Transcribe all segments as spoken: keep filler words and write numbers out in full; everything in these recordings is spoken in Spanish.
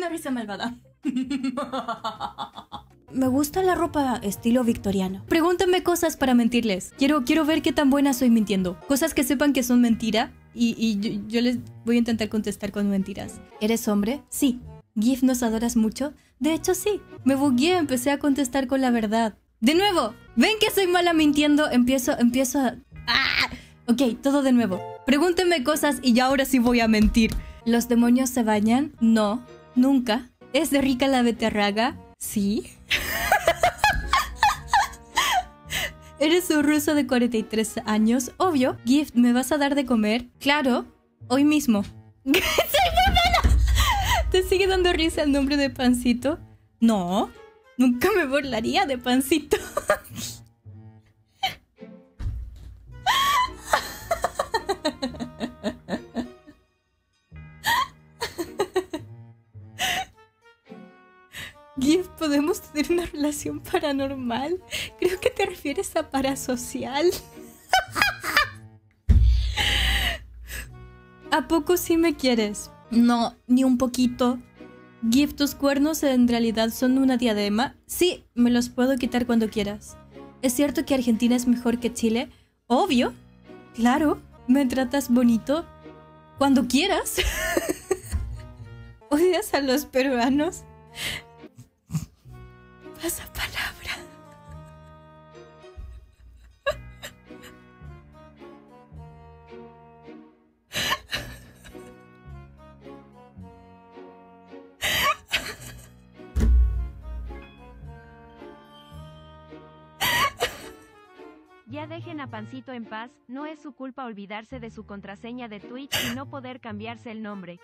una risa malvada. Me gusta la ropa estilo victoriano. Pregúntame cosas para mentirles. Quiero, quiero ver qué tan buena soy mintiendo. Cosas que sepan que son mentira. Y, y yo, yo les voy a intentar contestar con mentiras. ¿Eres hombre? Sí. ¿Gif, nos adoras mucho? De hecho, sí. Me bugueé, empecé a contestar con la verdad. De nuevo. ¿Ven que soy mala mintiendo? Empiezo, empiezo a... ¡Ah! Ok, todo de nuevo. Pregúntenme cosas y ya ahora sí voy a mentir. ¿Los demonios se bañan? No. Nunca. ¿Es de rica la beterraga? Sí. ¿Eres un ruso de cuarenta y tres años? Obvio. Gift, ¿me vas a dar de comer? Claro. Hoy mismo. ¡Soy muy mala! ¿Te sigue dando risa el nombre de Pancito? No. Nunca me burlaría de Pancito. Gif, ¿podemos tener una relación paranormal? Creo que te refieres a parasocial. ¿A poco sí me quieres? No, ni un poquito. Gif, ¿tus cuernos en realidad son una diadema? Sí, me los puedo quitar cuando quieras. ¿Es cierto que Argentina es mejor que Chile? Obvio. Claro. ¿Me tratas bonito? Cuando quieras. ¿Odias a los peruanos? Pasa palabra. Ya dejen a Pancito en paz, no es su culpa olvidarse de su contraseña de Twitch y no poder cambiarse el nombre.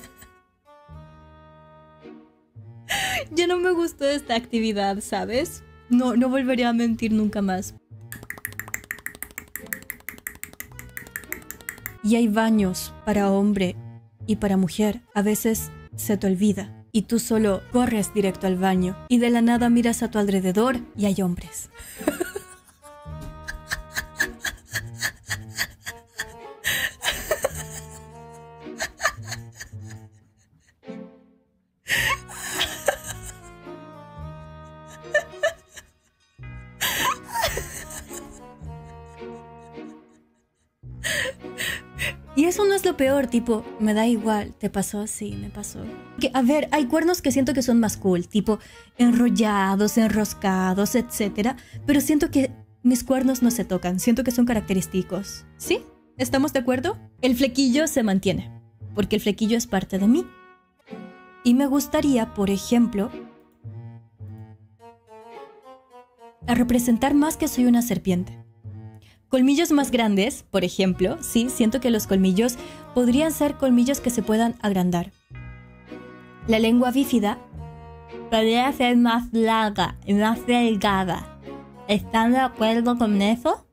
Ya no me gustó esta actividad, ¿sabes? No, no volveré a mentir nunca más. Y hay baños para hombre y para mujer. A veces se te olvida y tú solo corres directo al baño y de la nada miras a tu alrededor y hay hombres. Y eso no es lo peor, tipo, me da igual, ¿te pasó? Sí, me pasó. Que, a ver, hay cuernos que siento que son más cool, tipo, enrollados, enroscados, etcétera. Pero siento que mis cuernos no se tocan, siento que son característicos. ¿Sí? ¿Estamos de acuerdo? El flequillo se mantiene, porque el flequillo es parte de mí. Y me gustaría, por ejemplo, a representar más que soy una serpiente. Colmillos más grandes, por ejemplo, sí, siento que los colmillos podrían ser colmillos que se puedan agrandar. La lengua bífida podría ser más larga y más delgada. ¿Están de acuerdo con eso?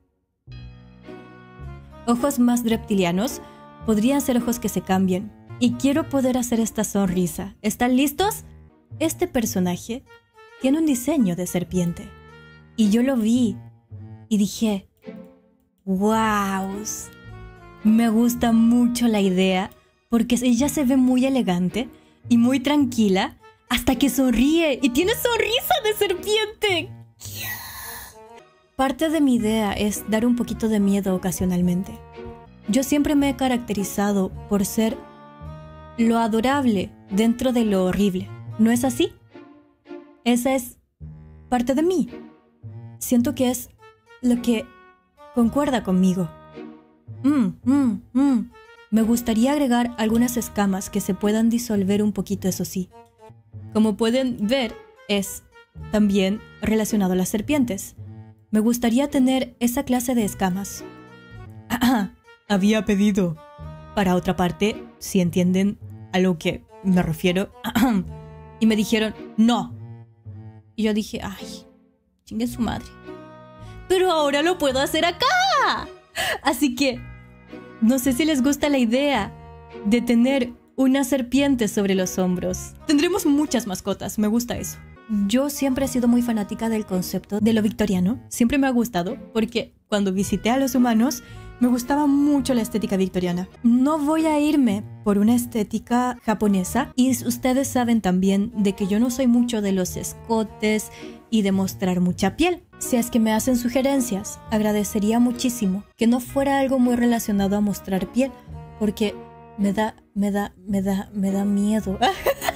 Ojos más reptilianos podrían ser ojos que se cambien. Y quiero poder hacer esta sonrisa. ¿Están listos? Este personaje tiene un diseño de serpiente. Y yo lo vi y dije... ¡Wow! Me gusta mucho la idea porque ella se ve muy elegante y muy tranquila hasta que sonríe y tiene sonrisa de serpiente. Parte de mi idea es dar un poquito de miedo ocasionalmente. Yo siempre me he caracterizado por ser lo adorable dentro de lo horrible. ¿No es así? Esa es parte de mí. Siento que es lo que... concuerda conmigo. Mm, mm, mm. Me gustaría agregar algunas escamas que se puedan disolver un poquito, eso sí. Como pueden ver, es también relacionado a las serpientes. Me gustaría tener esa clase de escamas. Había pedido para otra parte, si entienden a lo que me refiero. Y me dijeron, no. Y yo dije, ay, chingue su madre. Pero ahora lo puedo hacer acá. Así que, no sé si les gusta la idea de tener una serpiente sobre los hombros. Tendremos muchas mascotas, me gusta eso. Yo siempre he sido muy fanática del concepto de lo victoriano. Siempre me ha gustado porque cuando visité a los humanos, Me gustaba mucho la estética victoriana. No voy a irme por una estética japonesa. Y ustedes saben también de que yo no soy mucho de los escotes y de mostrar mucha piel. Si es que me hacen sugerencias, agradecería muchísimo que no fuera algo muy relacionado a mostrar piel, porque me da, me da, me da, me da miedo.